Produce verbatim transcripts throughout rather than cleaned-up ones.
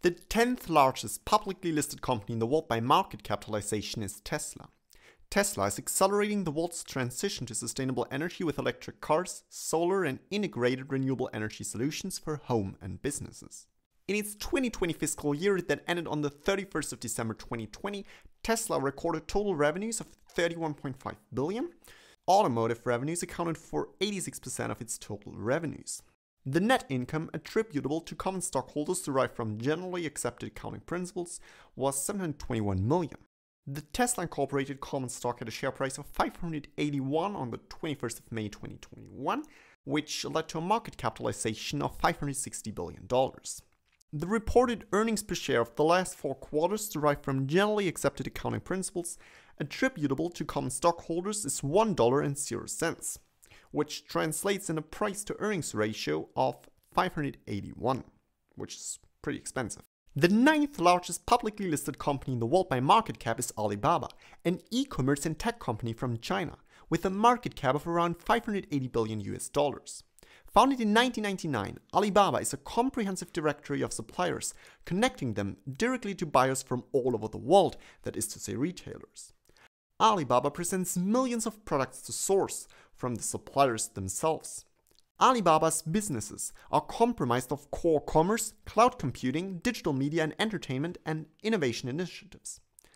The tenth largest publicly listed company in the world by market capitalization is Tesla. Tesla is accelerating the world's transition to sustainable energy with electric cars, solar, and integrated renewable energy solutions for home and businesses. In its twenty twenty fiscal year that ended on the thirty-first of December twenty twenty, Tesla recorded total revenues of thirty-one point five billion dollars. Automotive revenues accounted for eighty-six percent of its total revenues. The net income attributable to common stockholders derived from generally accepted accounting principles was seven hundred twenty-one million dollars. The Tesla Incorporated common stock had a share price of five hundred eighty-one on the twenty-first of May twenty twenty-one, which led to a market capitalization of five hundred sixty billion dollars. The reported earnings per share of the last four quarters derived from generally accepted accounting principles attributable to common stockholders is one dollar and zero cents, which translates in a price-to-earnings ratio of five hundred eighty-one, which is pretty expensive. The ninth largest publicly listed company in the world by market cap is Alibaba, an e-commerce and tech company from China, with a market cap of around five hundred eighty billion U S dollars. Founded in nineteen ninety-nine, Alibaba is a comprehensive directory of suppliers, connecting them directly to buyers from all over the world, that is to say retailers. Alibaba presents millions of products to source from the suppliers themselves. Alibaba's businesses are comprised of core commerce, cloud computing, digital media and entertainment, and innovation initiatives.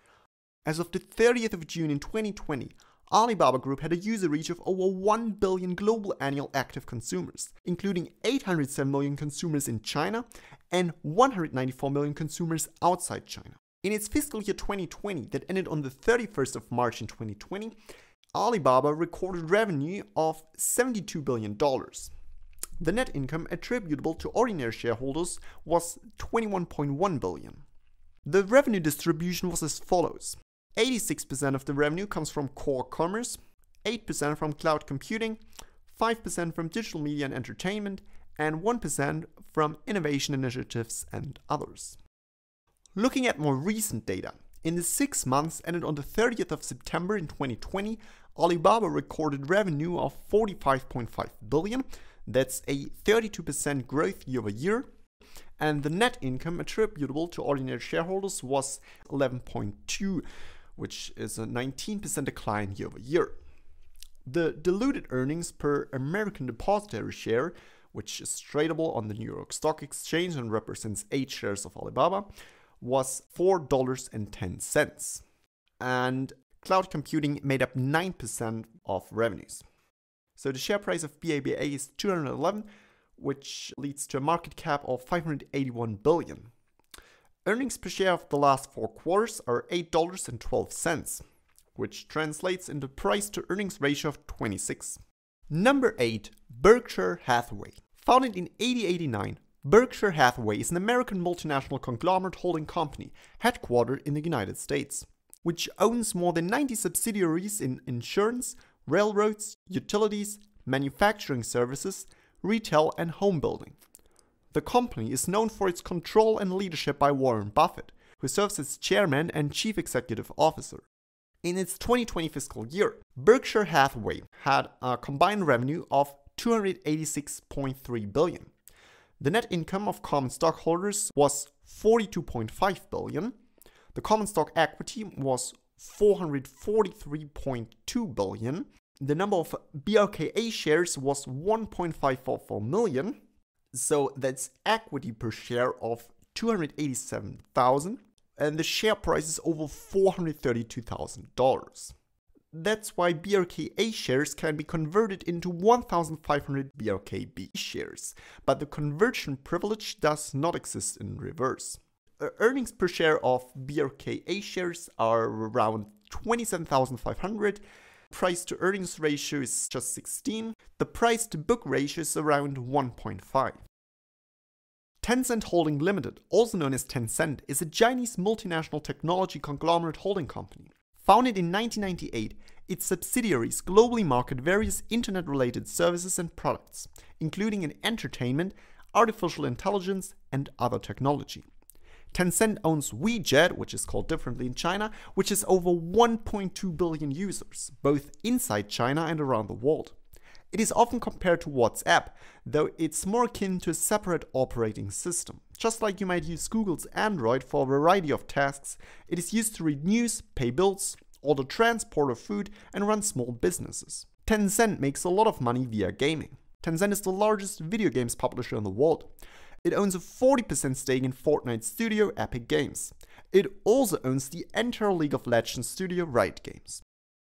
As of the thirtieth of June in twenty twenty, Alibaba Group had a user reach of over one billion global annual active consumers, including eight hundred seven million consumers in China and one hundred ninety-four million consumers outside China. In its fiscal year twenty twenty that ended on the thirty-first of March in twenty twenty, Alibaba recorded revenue of seventy-two billion dollars. The net income attributable to ordinary shareholders was twenty-one point one billion dollars. The revenue distribution was as follows. eighty-six percent of the revenue comes from core commerce, eight percent from cloud computing, five percent from digital media and entertainment, and one percent from innovation initiatives and others. Looking at more recent data, in the six months ended on the thirtieth of September in twenty twenty, Alibaba recorded revenue of forty-five point five billion dollars, that's a thirty-two percent growth year over year, and the net income attributable to ordinary shareholders was eleven point two, which is a nineteen percent decline year over year. The diluted earnings per American depositary share, which is tradable on the New York Stock Exchange and represents eight shares of Alibaba, was four dollars and ten cents. And cloud computing made up nine percent of revenues. So the share price of B A B A is two hundred eleven, which leads to a market cap of five hundred eighty-one billion dollars. Earnings per share of the last four quarters are eight dollars and twelve cents, which translates into price-to-earnings ratio of twenty-six. Number eight. Berkshire Hathaway. Founded in eighteen eighty-nine, Berkshire Hathaway is an American multinational conglomerate holding company headquartered in the United States, which owns more than ninety subsidiaries in insurance, railroads, utilities, manufacturing services, retail, and home building. The company is known for its control and leadership by Warren Buffett, who serves as chairman and chief executive officer. In its twenty twenty fiscal year, Berkshire Hathaway had a combined revenue of two hundred eighty-six point three billion dollars. The net income of common stockholders was forty-two point five billion dollars. The common stock equity was four hundred forty-three point two billion dollars. The number of B R K A shares was one point five four four million. So that's equity per share of two hundred eighty-seven thousand, and the share price is over four hundred thirty-two thousand dollars. That's why B R K A shares can be converted into one thousand five hundred B R K B shares, but the conversion privilege does not exist in reverse. Uh, earnings per share of B R K A shares are around twenty-seven thousand five hundred. Price to earnings ratio is just sixteen. The price to book ratio is around one point five. Tencent Holding Limited, also known as Tencent, is a Chinese multinational technology conglomerate holding company. Founded in nineteen ninety-eight, its subsidiaries globally market various internet-related services and products, including in entertainment, artificial intelligence, and other technology. Tencent owns WeChat, which is called differently in China, which has over one point two billion users, both inside China and around the world. It is often compared to WhatsApp, though it's more akin to a separate operating system. Just like you might use Google's Android for a variety of tasks, it is used to read news, pay bills, order transport of food, and run small businesses. Tencent makes a lot of money via gaming. Tencent is the largest video games publisher in the world. It owns a forty percent stake in Fortnite studio Epic Games. It also owns the entire League of Legends studio Riot Games.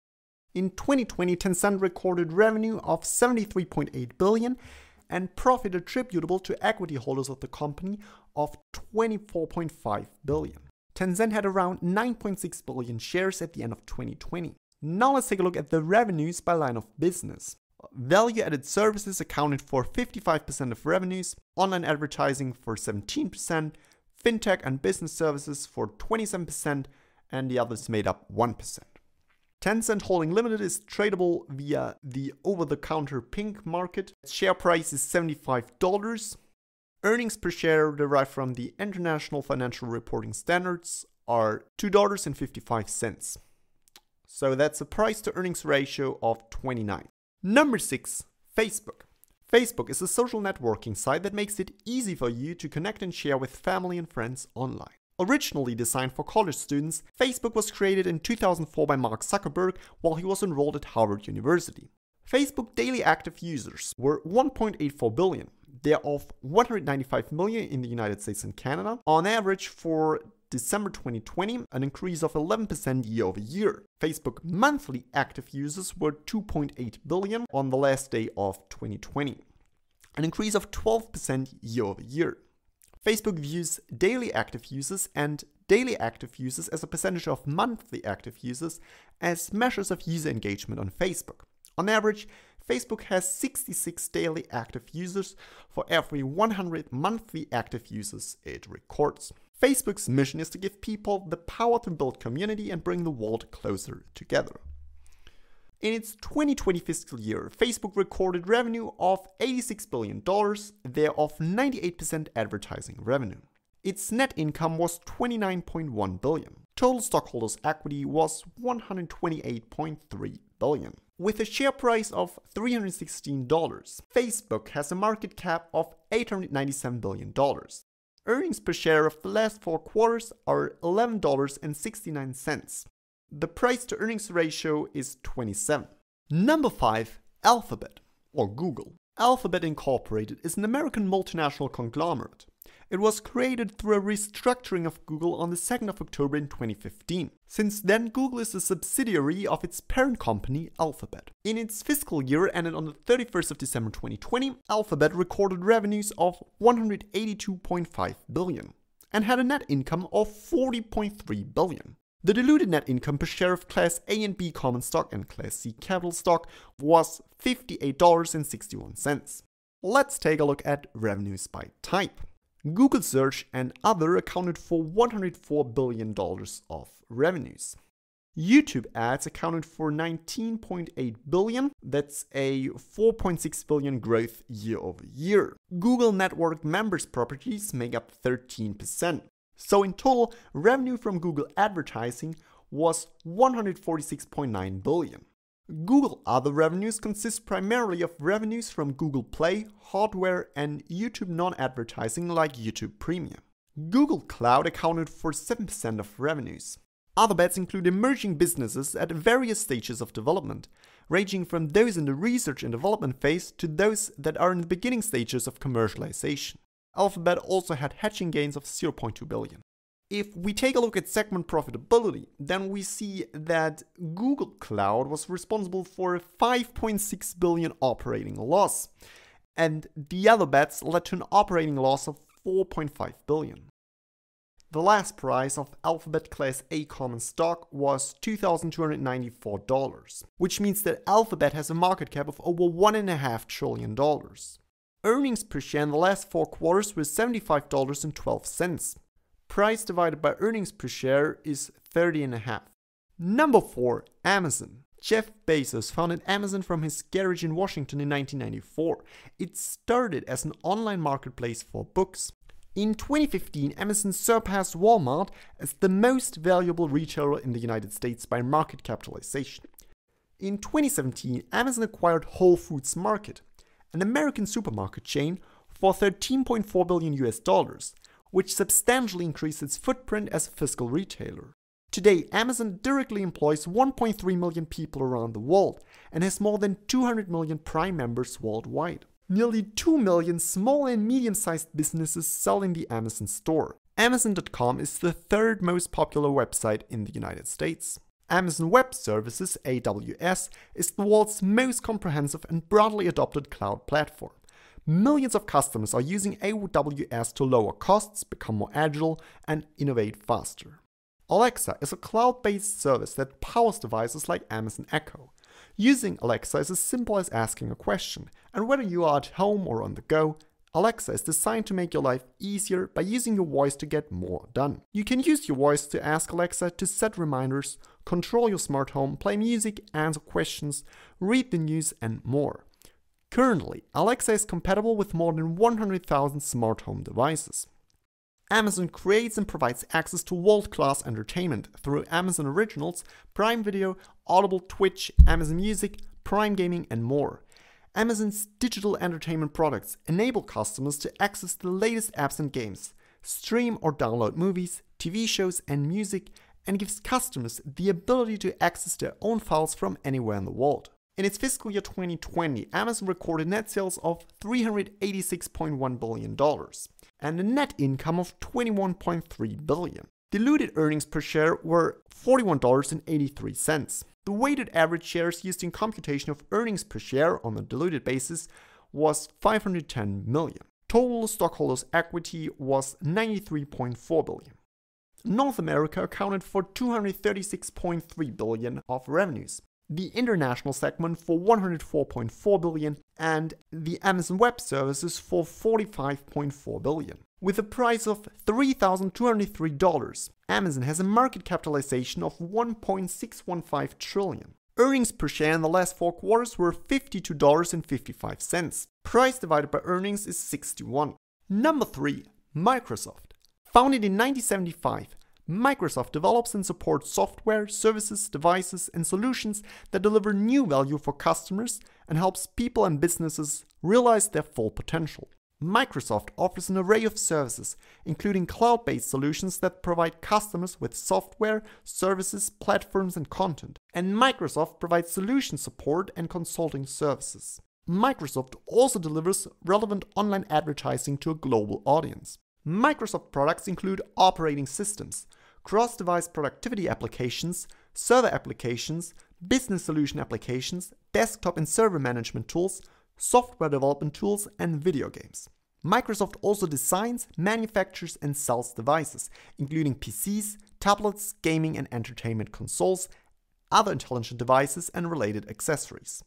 In twenty twenty, Tencent recorded revenue of seventy-three point eight billion dollars and profit attributable to equity holders of the company of twenty-four point five billion dollars. Tencent had around nine point six billion shares at the end of twenty twenty. Now let's take a look at the revenues by line of business. Value-added services accounted for fifty-five percent of revenues, online advertising for seventeen percent, fintech and business services for twenty-seven percent, and the others made up one percent. Tencent Holding Limited is tradable via the over-the-counter pink market. Its share price is seventy-five dollars. Earnings per share derived from the International Financial Reporting Standards are two dollars and fifty-five cents. So that's a price to earnings ratio of twenty-nine. Number six, Facebook. Facebook is a social networking site that makes it easy for you to connect and share with family and friends online. Originally designed for college students, Facebook was created in two thousand four by Mark Zuckerberg while he was enrolled at Harvard University. Facebook daily active users were one point eight four billion. Thereof one hundred ninety-five million in the United States and Canada. On average for December twenty twenty, an increase of eleven percent year over year. Facebook monthly active users were two point eight billion on the last day of twenty twenty, an increase of twelve percent year over year. Facebook views daily active users and daily active users as a percentage of monthly active users as measures of user engagement on Facebook. On average, Facebook has sixty-six daily active users for every one hundred monthly active users it records. Facebook's mission is to give people the power to build community and bring the world closer together. In its twenty twenty fiscal year, Facebook recorded revenue of eighty-six billion dollars, thereof ninety-eight percent advertising revenue. Its net income was twenty-nine point one billion dollars. Total stockholders' equity was one hundred twenty-eight point three billion dollars. With a share price of three hundred sixteen dollars, Facebook has a market cap of eight hundred ninety-seven billion dollars. Earnings per share of the last four quarters are eleven dollars and sixty-nine cents. The price to earnings ratio is twenty-seven. Number five, Alphabet, or Google. Alphabet Incorporated is an American multinational conglomerate. It was created through a restructuring of Google on the second of October in twenty fifteen. Since then, Google is a subsidiary of its parent company, Alphabet. In its fiscal year ended on the thirty-first of December twenty twenty, Alphabet recorded revenues of one hundred eighty-two point five billion dollars and had a net income of forty point three billion dollars. The diluted net income per share of Class A and B common stock and Class C capital stock was fifty-eight dollars and sixty-one cents. Let's take a look at revenues by type. Google Search and other accounted for one hundred four billion dollars of revenues. YouTube ads accounted for nineteen point eight billion dollars, that's a four point six billion dollars growth year over year. Google Network members properties make up thirteen percent. So in total, revenue from Google advertising was one hundred forty-six point nine billion dollars. Google other revenues consist primarily of revenues from Google Play, hardware, and YouTube non-advertising like YouTube Premium. Google Cloud accounted for seven percent of revenues. Other bets include emerging businesses at various stages of development, ranging from those in the research and development phase to those that are in the beginning stages of commercialization. Alphabet also had hedging gains of zero point two billion dollars. If we take a look at segment profitability, then we see that Google Cloud was responsible for a five point six billion dollars operating loss, and the other bets led to an operating loss of four point five billion dollars. The last price of Alphabet Class A common stock was two thousand two hundred ninety-four dollars, which means that Alphabet has a market cap of over one point five trillion dollars. Earnings per share in the last four quarters were seventy-five dollars and twelve cents. Price divided by earnings per share is thirty and a half. Number four, Amazon. Jeff Bezos founded Amazon from his garage in Washington in nineteen ninety-four. It started as an online marketplace for books. In twenty fifteen, Amazon surpassed Walmart as the most valuable retailer in the United States by market capitalization. In twenty seventeen, Amazon acquired Whole Foods Market, an American supermarket chain, for thirteen point four billion U S dollars, which substantially increased its footprint as a physical retailer. Today, Amazon directly employs one point three million people around the world and has more than two hundred million Prime members worldwide. Nearly two million small and medium-sized businesses sell in the Amazon store. Amazon dot com is the third most popular website in the United States. Amazon Web Services, A W S, is the world's most comprehensive and broadly adopted cloud platform. Millions of customers are using A W S to lower costs, become more agile, and innovate faster. Alexa is a cloud-based service that powers devices like Amazon Echo. Using Alexa is as simple as asking a question, and whether you are at home or on the go, Alexa is designed to make your life easier by using your voice to get more done. You can use your voice to ask Alexa to set reminders, control your smart home, play music, answer questions, read the news, and more. Currently, Alexa is compatible with more than one hundred thousand smart home devices. Amazon creates and provides access to world-class entertainment through Amazon Originals, Prime Video, Audible, Twitch, Amazon Music, Prime Gaming, and more. Amazon's digital entertainment products enable customers to access the latest apps and games, stream or download movies, T V shows, and music, and gives customers the ability to access their own files from anywhere in the world. In its fiscal year twenty twenty, Amazon recorded net sales of three hundred eighty-six point one billion dollars and a net income of twenty-one point three billion dollars. Diluted earnings per share were forty-one dollars and eighty-three cents. The weighted average shares used in computation of earnings per share on a diluted basis was five hundred ten million. Total stockholders' equity was ninety-three point four billion. North America accounted for two hundred thirty-six point three billion of revenues, the international segment for one hundred four point four billion, and the Amazon Web Services for forty-five point four billion. With a price of three thousand two hundred three dollars, Amazon has a market capitalization of one point six one five trillion. Earnings per share in the last four quarters were fifty-two dollars and fifty-five cents. Price divided by earnings is sixty-one. Number three. Microsoft. Founded in nineteen seventy-five, Microsoft develops and supports software, services, devices, and solutions that deliver new value for customers and helps people and businesses realize their full potential. Microsoft offers an array of services, including cloud-based solutions that provide customers with software, services, platforms, and content. And Microsoft provides solution support and consulting services. Microsoft also delivers relevant online advertising to a global audience. Microsoft products include operating systems, cross-device productivity applications, server applications, business solution applications, desktop and server management tools, software development tools, and video games. Microsoft also designs, manufactures, and sells devices, including P Cs, tablets, gaming and entertainment consoles, other intelligent devices, and related accessories.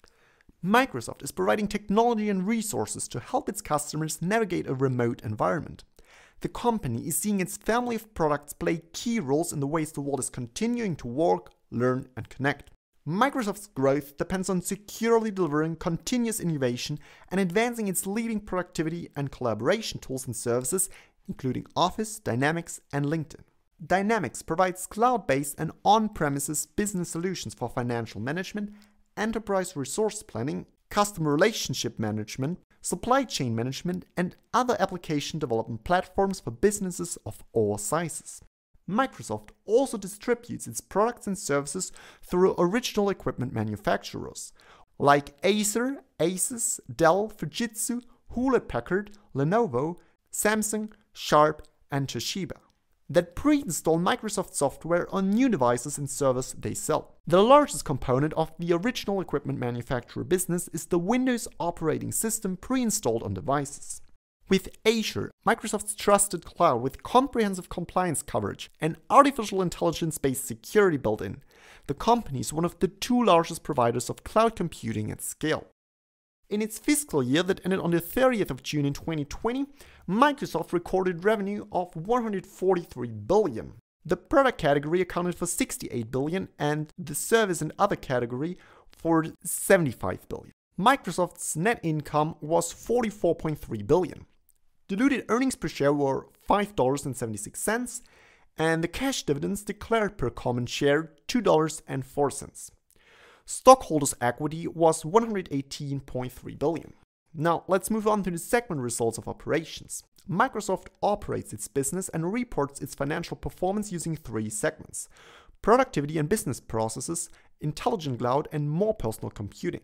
Microsoft is providing technology and resources to help its customers navigate a remote environment. The company is seeing its family of products play key roles in the ways the world is continuing to work, learn, and connect. Microsoft's growth depends on securely delivering continuous innovation and advancing its leading productivity and collaboration tools and services, including Office, Dynamics, and LinkedIn. Dynamics provides cloud-based and on-premises business solutions for financial management, enterprise resource planning, customer relationship management, supply chain management, and other application development platforms for businesses of all sizes. Microsoft also distributes its products and services through original equipment manufacturers like Acer, Asus, Dell, Fujitsu, Hewlett-Packard, Lenovo, Samsung, Sharp, and Toshiba that pre-install Microsoft software on new devices and servers they sell. The largest component of the original equipment manufacturer business is the Windows operating system pre-installed on devices. With Azure, Microsoft's trusted cloud with comprehensive compliance coverage and artificial intelligence-based security built in, the company is one of the two largest providers of cloud computing at scale. In its fiscal year that ended on the thirtieth of June in twenty twenty, Microsoft recorded revenue of one hundred forty-three billion dollars. The product category accounted for sixty-eight billion dollars and the service and other category for seventy-five billion dollars. Microsoft's net income was forty-four point three billion dollars. Diluted earnings per share were five dollars and seventy-six cents, and the cash dividends declared per common share two dollars and four cents. Stockholders' equity was one hundred eighteen point three billion dollars. Now, let's move on to the segment results of operations. Microsoft operates its business and reports its financial performance using three segments: productivity and business processes, intelligent cloud, and more personal computing.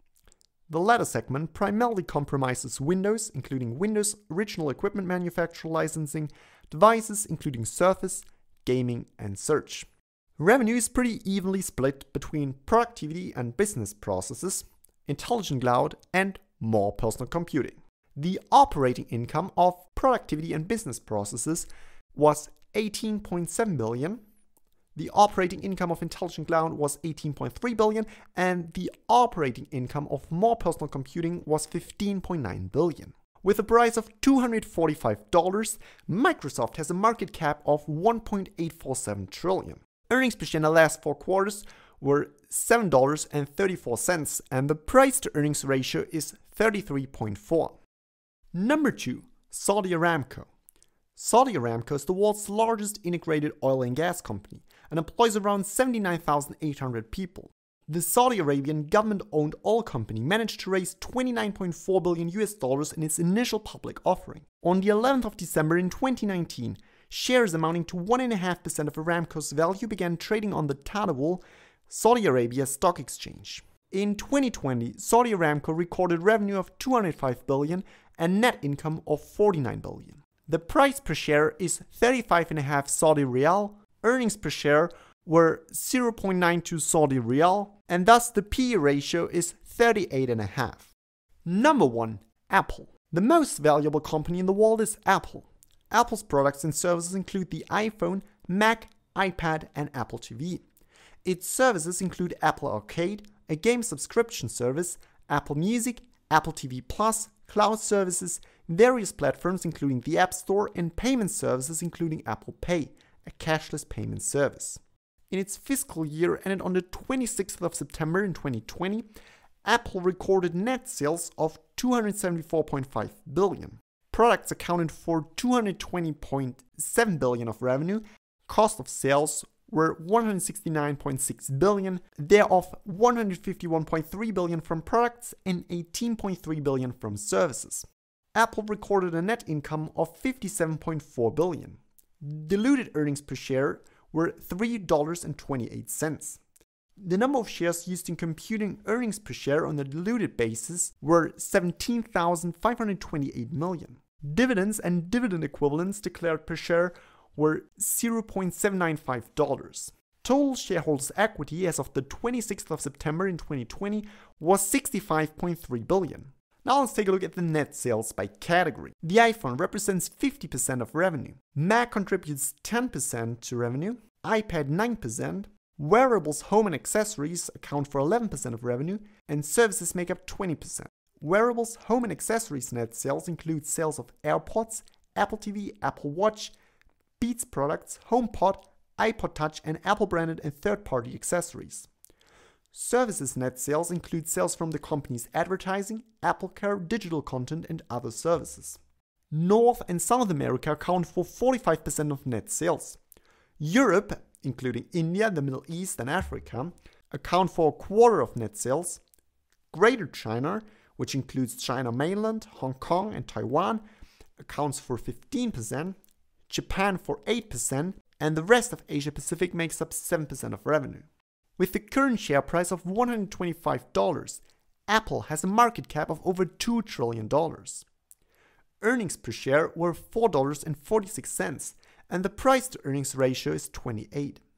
The latter segment primarily comprises Windows, including Windows original equipment manufacturer licensing, devices including Surface, gaming, and search. Revenue is pretty evenly split between productivity and business processes, intelligent cloud, and more personal computing. The operating income of productivity and business processes was eighteen point seven billion. The operating income of intelligent cloud was eighteen point three billion, and the operating income of more personal computing was fifteen point nine billion. With a price of two hundred forty-five dollars, Microsoft has a market cap of one point eight four seven trillion. Earnings per share in the last four quarters were seven dollars and thirty-four cents, and the price to earnings ratio is thirty-three point four. Number two, Saudi Aramco. Saudi Aramco is the world's largest integrated oil and gas company and employs around seventy-nine thousand eight hundred people. The Saudi Arabian government-owned oil company managed to raise twenty-nine point four billion U S dollars in its initial public offering. On the eleventh of December in twenty nineteen, shares amounting to one point five percent of Aramco's value began trading on the Tadawul, Saudi Arabia Stock Exchange. In twenty twenty, Saudi Aramco recorded revenue of two hundred five billion dollars and net income of forty-nine billion dollars. The price per share is thirty-five point five Saudi Riyal, earnings per share were zero point nine two Saudi Riyal, and thus the P E ratio is thirty-eight point five. Number one, Apple. The most valuable company in the world is Apple. Apple's products and services include the iPhone, Mac, iPad, and Apple T V. Its services include Apple Arcade, a game subscription service, Apple Music, Apple T V Plus, cloud services, various platforms including the App Store, and payment services including Apple Pay, a cashless payment service. In its fiscal year ended on the twenty-sixth of September in twenty twenty, Apple recorded net sales of two hundred seventy-four point five billion. Products accounted for two hundred twenty point seven billion of revenue. Cost of sales were one hundred sixty-nine point six billion, thereof one hundred fifty-one point three billion from products and eighteen point three billion from services. Apple recorded a net income of fifty-seven point four billion. Diluted earnings per share were three dollars and twenty-eight cents. The number of shares used in computing earnings per share on a diluted basis were seventeen thousand five hundred twenty-eight million. Dividends and dividend equivalents declared per share were zero point seven nine five dollars. Total shareholders' equity as of the twenty-sixth of September in twenty twenty was sixty-five point three billion. Now let's take a look at the net sales by category. The iPhone represents fifty percent of revenue. Mac contributes ten percent to revenue. iPad nine percent. Wearables, home and accessories account for eleven percent of revenue, and services make up twenty percent. Wearables, home and accessories net sales include sales of AirPods, Apple T V, Apple Watch, Beats products, HomePod, iPod Touch, and Apple branded and third-party accessories. Services net sales include sales from the company's advertising, AppleCare, digital content, and other services. North and South America account for forty-five percent of net sales. Europe, including India, the Middle East, and Africa, account for a quarter of net sales. Greater China, which includes China mainland, Hong Kong, and Taiwan, accounts for fifteen percent. Japan for eight percent, and the rest of Asia Pacific makes up seven percent of revenue. With the current share price of one hundred twenty-five dollars, Apple has a market cap of over two trillion dollars. Earnings per share were four dollars and forty-six cents, and the price to earnings ratio is twenty-eight.